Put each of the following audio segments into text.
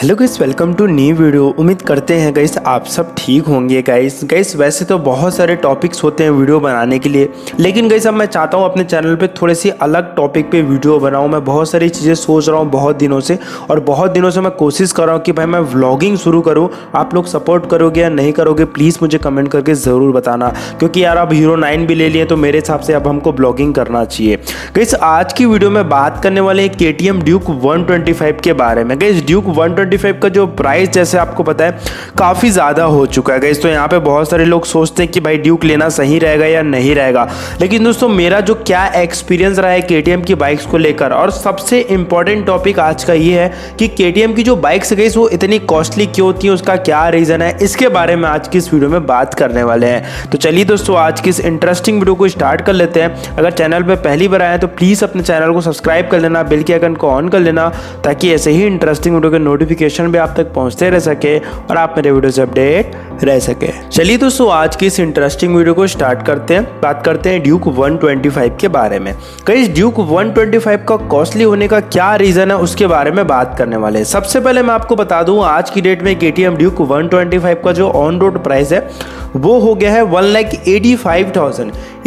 Hello guys, welcome to new video. उम्मीद करते हैं गाइस आप सब ठीक होंगे। गाइस वैसे तो बहुत सारे टॉपिक्स होते हैं वीडियो बनाने के लिए, लेकिन गाइस अब मैं चाहता हूँ अपने चैनल पे थोड़ी सी अलग टॉपिक पे वीडियो बनाऊँ। मैं बहुत सारी चीज़ें सोच रहा हूँ बहुत दिनों से, और बहुत दिनों से मैं कोशिश कर रहा हूँ कि भाई मैं व्लॉगिंग शुरू करूँ। आप लोग सपोर्ट करोगे या नहीं करोगे प्लीज़ मुझे कमेंट करके ज़रूर बताना, क्योंकि यार अब हीरो 9 भी ले लिए तो मेरे हिसाब से अब हमको ब्लॉगिंग करना चाहिए। गाइस आज की वीडियो में बात करने वाले हैं KTM ड्यूक 125 के बारे में। गाइस ड्यूक 125 का जो प्राइस जैसे आपको पता है काफ़ी ज़्यादा हो चुका है गाइस। तो यहाँ पे बहुत सारे लोग सोचते हैं कि भाई ड्यूक लेना सही रहेगा या नहीं रहेगा, लेकिन दोस्तों मेरा जो क्या एक्सपीरियंस रहा है KTM की बाइक्स को लेकर, और सबसे इंपॉर्टेंट टॉपिक आज का ये है कि KTM की जो बाइक्स गाइस वो इतनी कॉस्टली क्यों होती है, उसका क्या रीज़न है, इसके बारे में आज की इस वीडियो में बात करने वाले हैं। तो चलिए दोस्तों आज की इस इंटरेस्टिंग वीडियो को स्टार्ट कर लेते हैं। अगर चैनल पर पहली बार आए हैं तो प्लीज़ अपने चैनल को सब्सक्राइब कर लेना, बेल के आइकन को ऑन कर लेना, ताकि ऐसे ही इंटरेस्टिंग वीडियो के नोटिफिकेशन भी आप तक पहुंचते रह सके और आप मेरे वीडियो से अपडेट रह सके। चलिए दोस्तों आज की इस इंटरेस्टिंग वीडियो को स्टार्ट करते हैं। बात करते हैं ड्यूक 125 के बारे में। गाइस ड्यूक 125 का कॉस्टली होने का क्या रीजन है उसके बारे में बात करने वाले हैं। सबसे पहले मैं आपको बता दूं आज की डेट में KTM ड्यूक 125 का जो ऑन रोड प्राइस है वो हो गया है 1,85,000,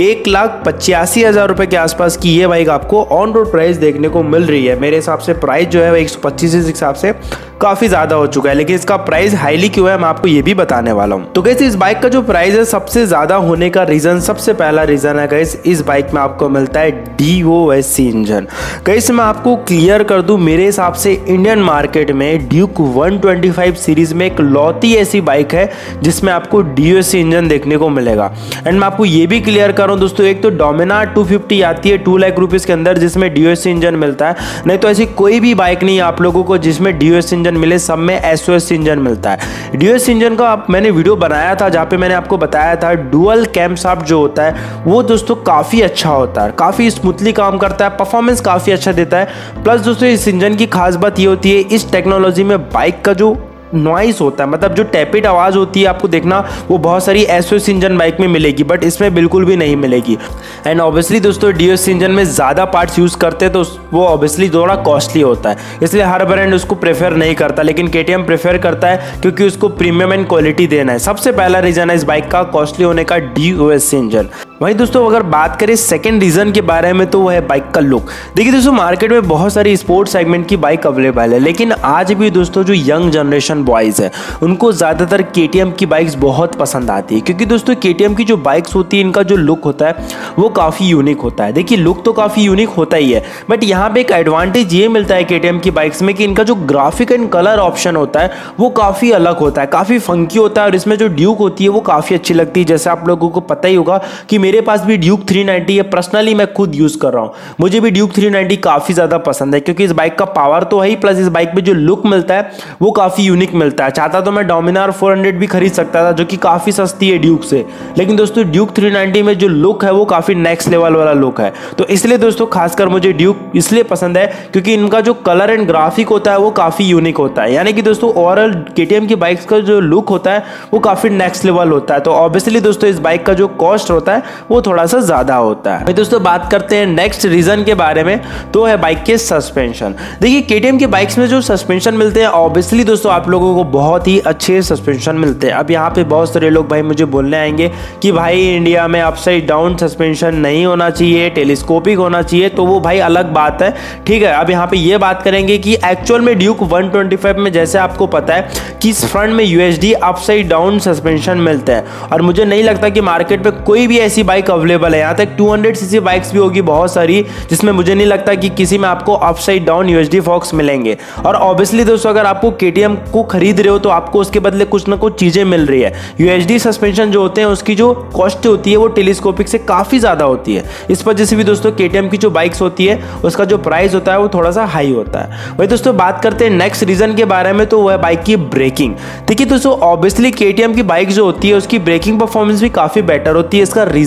1,85,000 रुपए के आसपास की ये बाइक आपको ऑन रोड प्राइस देखने को मिल रही है। मेरे हिसाब से प्राइस जो है वो 125 के हिसाब से काफ़ी ज़्यादा हो चुका है, लेकिन इसका प्राइस हाईली क्यों है मैं आपको ये भी बताने वाला हूँ। तो गाइस इस बाइक का जो प्राइस है सबसे ज़्यादा होने का रीज़न, सबसे पहला रीज़न है गाइस इस बाइक में आपको मिलता है DOSC इंजन। गाइस मैं आपको क्लियर कर दूँ, मेरे हिसाब से इंडियन मार्केट में ड्यूक 125 सीरीज़ में एक लौती ऐसी बाइक है जिसमें आपको DOSC इंजन देखने को मिलेगा। एंड मैं आपको ये भी क्लियर कर रहा हूँ दोस्तों, एक तो डोमिनार 250 आती है 2 लाख रुपीज़ के अंदर जिसमें DOSC इंजन मिलता है, नहीं तो ऐसी कोई भी बाइक नहीं है आप लोगों को जिसमें DOSC इंजन मिले, सब में SOS इंजन मिलता है। DOSC इंजन का मैंने वीडियो बनाया था जहाँ पे मैंने आपको बताया था डुअल कैमशाफ्ट जो होता है वो दोस्तों काफ़ी अच्छा होता है, काफ़ी स्मूथली काम करता है, परफॉर्मेंस काफ़ी अच्छा देता है। प्लस दोस्तों इस इंजन की खास बात ये होती है इस टेक्नोलॉजी में बाइक का जो नॉइस होता है, मतलब जो टैपिट आवाज़ होती है आपको देखना वो बहुत सारी SOS इंजन बाइक में मिलेगी, बट इसमें बिल्कुल भी नहीं मिलेगी। एंड ऑब्वियसली दोस्तों DOSC इंजन में ज़्यादा पार्ट्स यूज़ करते हैं तो वो ऑब्वियसली थोड़ा कॉस्टली होता है, इसलिए हर ब्रांड उसको प्रेफर नहीं करता, लेकिन KTM प्रेफर करता है क्योंकि उसको प्रीमियम एंड क्वालिटी देना है। सबसे पहला रीज़न है इस बाइक का कॉस्टली होने का DOSC इंजन। वहीं दोस्तों अगर बात करें सेकंड रीज़न के बारे में तो वो है बाइक का लुक। देखिए दोस्तों मार्केट में बहुत सारी स्पोर्ट्स सेगमेंट की बाइक अवेलेबल है, लेकिन आज भी दोस्तों जो यंग जनरेशन बॉयज़ है उनको ज़्यादातर KTM की बाइक्स बहुत पसंद आती है, क्योंकि दोस्तों KTM की जो बाइक्स होती है इनका जो लुक होता है वो काफ़ी यूनिक होता है। देखिए लुक तो काफ़ी यूनिक होता ही है, बट यहाँ पे एक एडवांटेज ये मिलता है KTM की बाइक्स में कि इनका जो ग्राफिक एंड कलर ऑप्शन होता है वो काफ़ी अलग होता है, काफ़ी फंकी होता है, और इसमें जो ड्यूक होती है वो काफ़ी अच्छी लगती है। जैसे आप लोगों को पता ही होगा कि मेरे पास भी ड्यूक 390 है, पर्सनली मैं खुद यूज़ कर रहा हूँ, मुझे भी ड्यूक 390 काफ़ी ज़्यादा पसंद है, क्योंकि इस बाइक का पावर तो है ही, प्लस इस बाइक में जो लुक मिलता है वो काफ़ी यूनिक मिलता है। चाहता तो मैं डोमिनार 400 भी खरीद सकता था जो कि काफ़ी सस्ती है ड्यूक से, लेकिन दोस्तों ड्यूक 390 में जो लुक है वो काफ़ी नेक्स्ट लेवल वाला लुक है। तो इसलिए दोस्तों खासकर मुझे ड्यूक इसलिए पसंद है क्योंकि इनका जो कलर एंड ग्राफिक होता है वो काफ़ी यूनिक होता है, यानी कि दोस्तों ओवरऑल KTM की बाइक्स का जो लुक होता है वो काफ़ी नेक्स्ट लेवल होता है। तो ऑब्वियसली दोस्तों इस बाइक का जो कॉस्ट होता है वो थोड़ा सा ज़्यादा होता है। दोस्तों बात करते हैं नेक्स्ट रीज़न के बारे में, तो है बाइक के सस्पेंशन। देखिए KTM की बाइक्स में जो सस्पेंशन मिलते हैं ऑब्वियसली दोस्तों आप लोगों को बहुत ही अच्छे सस्पेंशन मिलते हैं। अब यहाँ पे बहुत सारे लोग भाई मुझे बोलने आएंगे कि भाई इंडिया में अपसाइड डाउन सस्पेंशन नहीं होना चाहिए, टेलीस्कोपिक होना चाहिए, तो वो भाई अलग बात है, ठीक है। अब यहाँ पे ये बात करेंगे कि एक्चुअल में ड्यूक 125 में जैसे आपको पता है कि इस फ्रंट में UHD अपसाइड डाउन सस्पेंशन मिलते हैं, और मुझे नहीं लगता कि मार्केट में कोई भी ऐसी बाइक अवेलेबल है, यहाँ तक 200cc बाइक्स भी होगी बहुत सारी जिसमें मुझे नहीं लगता कि किसी में आपको अपसाइड डाउन UHD फॉक्स मिलेंगे। और ऑब्वियसली दोस्तों अगर आपको KTM को खरीद रहे हो तो आपको उसके बदले कुछ ना कुछ चीज़ें मिल रही है। UHD सस्पेंशन जो होते हैं उसकी जो कॉस्ट होती है वो टेलीस्कोपिक से काफ़ी ज़्यादा होती है, इस वजह से भी दोस्तों KTM की जो बाइक्स होती है उसका जो प्राइस होता है वो थोड़ा सा हाई होता है। वही दोस्तों बात करते हैं नेक्स्ट रीज़न के बारे में, तो वो है बाइक की ब्रेकिंग। देखिए दोस्तों ऑब्वियसली KTM की बाइक जो होती है उसकी ब्रेकिंग परफॉर्मेंस भी काफ़ी बेटर होती है। इसका रीज़न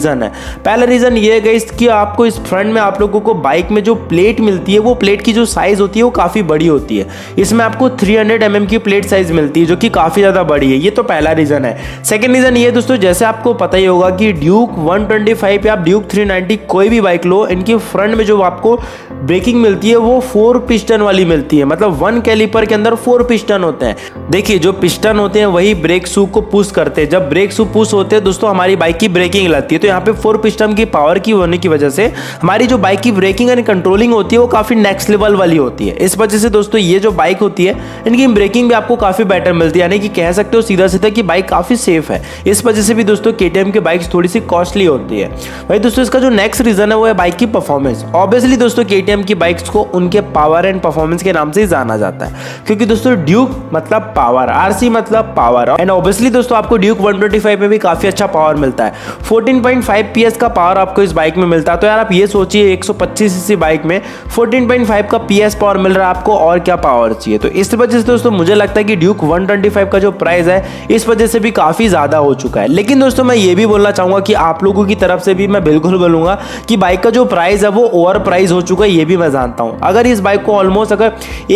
रीज़न है। पहला रीज़न ये है गाइस कि आपको इस फ्रंट में आप लोगों को बाइक में जो प्लेट मिलती है वो प्लेट की जो साइज़ होती है वो काफ़ी बड़ी होती है। इसमें आपको 300 mm की प्लेट साइज़ मिलती है जो कि काफ़ी ज़्यादा बड़ी है। ये तो पहला रीज़न है। सेकेंड रीज़न ये दोस्तों, जैसे आपको पता ही होगा कि ड्यूक 125 या ड्यूक 390 कोई भी बाइक लो, इनकी फ्रंट में जो आपको ब्रेकिंग मिलती है वो 4 पिस्टन वाली मिलती है। मतलब 1 कैलिपर के अंदर 4 पिस्टन होते हैं। देखिए जो पिस्टन होते हैं वही ब्रेक शू को पुश करते हैं। जब ब्रेक शू पुश होते हैं दोस्तों हमारी बाइक की ब्रेकिंग लगती है। तो यहाँ पे 4 पिस्टन की पावर की होने की वजह से हमारी जो बाइक की ब्रेकिंग एंड कंट्रोलिंग होती है वो काफी नेक्स्ट लेवल वाली होती है। इस वजह से दोस्तों ये जो बाइक होती है इनकी ब्रेकिंग भी आपको काफी बेटर मिलती है, यानी कि कह सकते हो सीधा सीधा कि बाइक काफी सेफ है। इस वजह से भी दोस्तों KTM की बाइक्स थोड़ी सी कॉस्टली होती है। भाई दोस्तों इसका जो नेक्स्ट रीजन है वो है बाइक की परफॉर्मेंस। ऑब्वियसली दोस्तों KTM की बाइक्स को उनके पावर एंड परफॉर्मेंस के नाम से ही जाना जाता है, क्योंकि दोस्तों ड्यूक मतलब पावर, RC मतलब पावर, एंड ऑब्वियसली दोस्तों आपको ड्यूक 125 में भी काफी अच्छा पावर मिलता है। 14.5 PS का पावर आपको इस बाइक में मिलता है। तो यार आप ये सोचिए 125 cc बाइक में 14.5 का PS पावर मिल रहा है आपको, और क्या पावर चाहिए। तो इस वजह से दोस्तों मुझे लगता है कि ड्यूक 125 का जो प्राइस है इस वजह से भी काफी ज्यादा हो चुका है। लेकिन दोस्तों मैं ये भी बोलना चाहूंगा कि आप लोगों की तरफ से भी मैं बिल्कुल बोलूंगा कि बाइक का जो प्राइस है वो ओवर प्राइस हो चुका है, ये भी मैं जानता हूं। अगर इस बाइक को ऑलमोस्ट अगर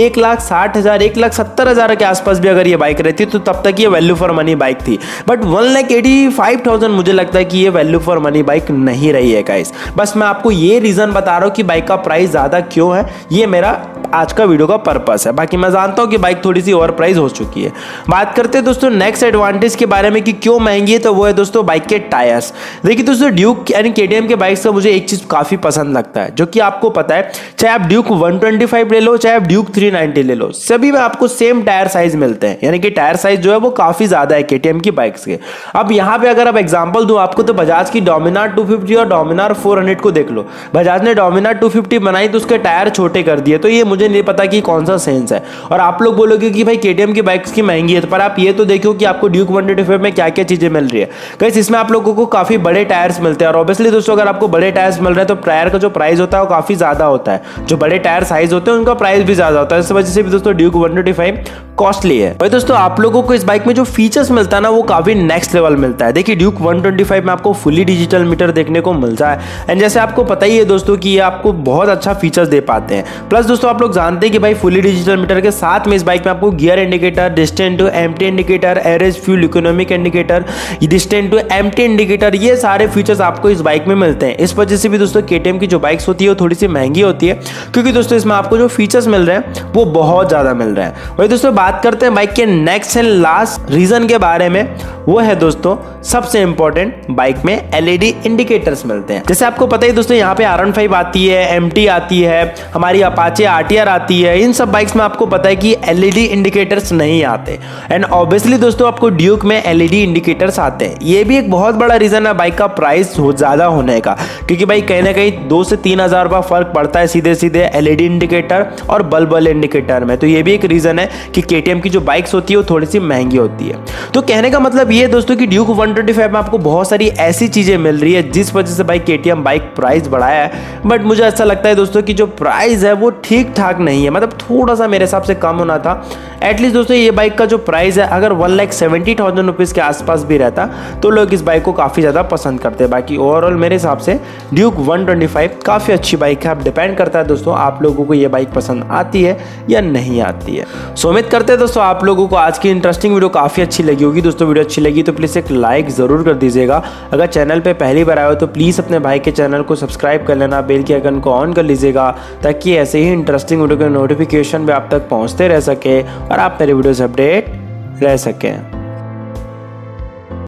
1,60,000 1,70,000 के आसपास भी अगर ये बाइक रहती तो तब तक ये वैल्यू फॉर मनी बाइक थी। बट 1,85,000 मुझे लगता है कि ये वैल्यू फॉर मनी बाइक नहीं रही है गाइस। बस मैं आपको ये रीजन बता रहा हूं कि बाइक का प्राइस ज्यादा क्यों है, ये मेरा आज का वीडियो का पर्पस है। बाकी मैं जानता हूं कि बाइक थोड़ी सी ओवर प्राइस हो चुकी है। बात करते हैं दोस्तों नेक्स्ट एडवांटेज के बारे में कि क्यों महंगी है, तो वो है दोस्तों बाइक के टायर्स। देखिए दोस्तों ड्यूक यानी KTM के बाइक्स का मुझे एक चीज काफी पसंद लगता है, जो कि आपको पता है चाहे आप ड्यूक 125 ले लो चाहे आप ड्यूक 390 ले लो, सभी में आपको सेम टायर साइज मिलते हैं। यानी कि टायर साइज जो है वो काफी ज्यादा है KTM की बाइक्स के। अब यहाँ पे अगर आप एग्जांपल दूं आपको, तो बजाज की डोमिनार 250 और डोमिनार 400 को देख लो। बजाज ने डोमिनार 250 बनाई तो उसके टायर छोटे कर दिए, तो ये मुझे नहीं पता कि कौन सा सेंस है। और आप लोग बोलोगे कि भाई KTM की बाइक्स की महंगी है, पर आप ये तो देखो कि आपको ड्यूक 125 में क्या क्या चीजें मिल रही है। गाइस इसमें आप लोगों को काफी बड़े टायर्स मिलते हैं, और ऑब्वियसली दोस्तों अगर आपको बड़े टायर्स मिल रहे हैं तो टायर का जो प्राइस होता है वो काफी ज्यादा होता है। जो बड़े टायर साइज होते हैं उनका प्राइस भी ज्यादा होता है। इस वजह से भी दोस्तों ड्यूक 125 कॉस्टली है। भाई दोस्तों आप लोगों को इस बाइक में जो फीचर्स मिलता है ना वो काफी नेक्स्ट लेवल मिलता है। देखिए ड्यूक 125 में आपको फुली डिजिटल मीटर देखने को मिलता है, एंड जैसे आपको पता ही है दोस्तों कि ये आपको बहुत अच्छा फीचर्स दे पाते हैं। प्लस दोस्तों आप लोग जानते हैं कि भाई फुली डिजिटल मीटर के साथ में इस बाइक में आपको gear indicator, distance to empty indicator, average fuel economic indicator, distance to empty indicator, ये सारे फीचर्स आपको इस बाइक में मिलते हैं। इस वजह से भी दोस्तों KTM की जो बाइक्स होती है वो थोड़ी सी महंगी होती है, क्योंकि दोस्तों इसमें आपको जो फीचर्स मिल रहे हैं वो बहुत ज्यादा मिल रहे हैं। वही दोस्तों बात करते हैं बाइक के नेक्स्ट एंड लास्ट रीजन के बारे में, वो है दोस्तों सबसे इंपॉर्टेंट, बाइक में LED इंडिकेटर्स मिलते हैं। जैसे आपको पता ही दोस्तों यहाँ पे R15 आती है, MT आती है, हमारी अपाचे RTR आती है। इन सब बाइक्स में आपको पता है कि LED इंडिकेटर्स नहीं आते, एंड ऑब्वियसली दोस्तों आपको ड्यूक में LED इंडिकेटर्स आते हैं। ये भी एक बहुत बड़ा रीजन है बाइक का प्राइस ज्यादा होने का, क्योंकि भाई कहीं ना कहीं 2 से 3 हजार रुपया फर्क पड़ता है सीधे सीधे LED इंडिकेटर और बल्ब वाले इंडिकेटर में। तो ये भी एक रीजन है कि KTM की जो बाइक्स होती है वो थोड़ी सी महंगी होती है। तो कहने का मतलब ये दोस्तों कि ड्यूक 125 में आपको बहुत सारी ऐसी चीजें मिल रही है जिस वजह से भाई KTM बाइक प्राइस बढ़ाया है। बट मुझे ऐसा लगता है दोस्तों कि जो प्राइस है वो ठीक ठाक नहीं है, मतलब थोड़ा सा मेरे हिसाब से कम होना था। एटलीस्ट दोस्तों ये बाइक का जो प्राइस है अगर 1,70,000 रुपीज़ के आसपास भी रहता तो लोग इस बाइक को काफ़ी ज़्यादा पसंद करते हैं। बाकी ओवरऑल मेरे हिसाब से ड्यूक 125 काफ़ी अच्छी बाइक है। अब डिपेंड करता है दोस्तों आप लोगों को ये बाइक पसंद आती है या नहीं आती है। सो उम्मीद करते हैं दोस्तों आप लोगों को आज की इंटरेस्टिंग वीडियो काफ़ी अच्छी लगी होगी। दोस्तों वीडियो अच्छी लगी तो प्लीज़ एक लाइक ज़रूर कर दीजिएगा। अगर चैनल पर पहली बार आए हो तो प्लीज़ अपने भाई के चैनल को सब्सक्राइब कर लेना, बेल के आइकन को ऑन कर लीजिएगा, ताकि ऐसे ही इंटरेस्टिंग वीडियो के नोटिफिकेशन भी आप तक पहुँचते रह सके और आप मेरे वीडियो से अपडेट रह सकें।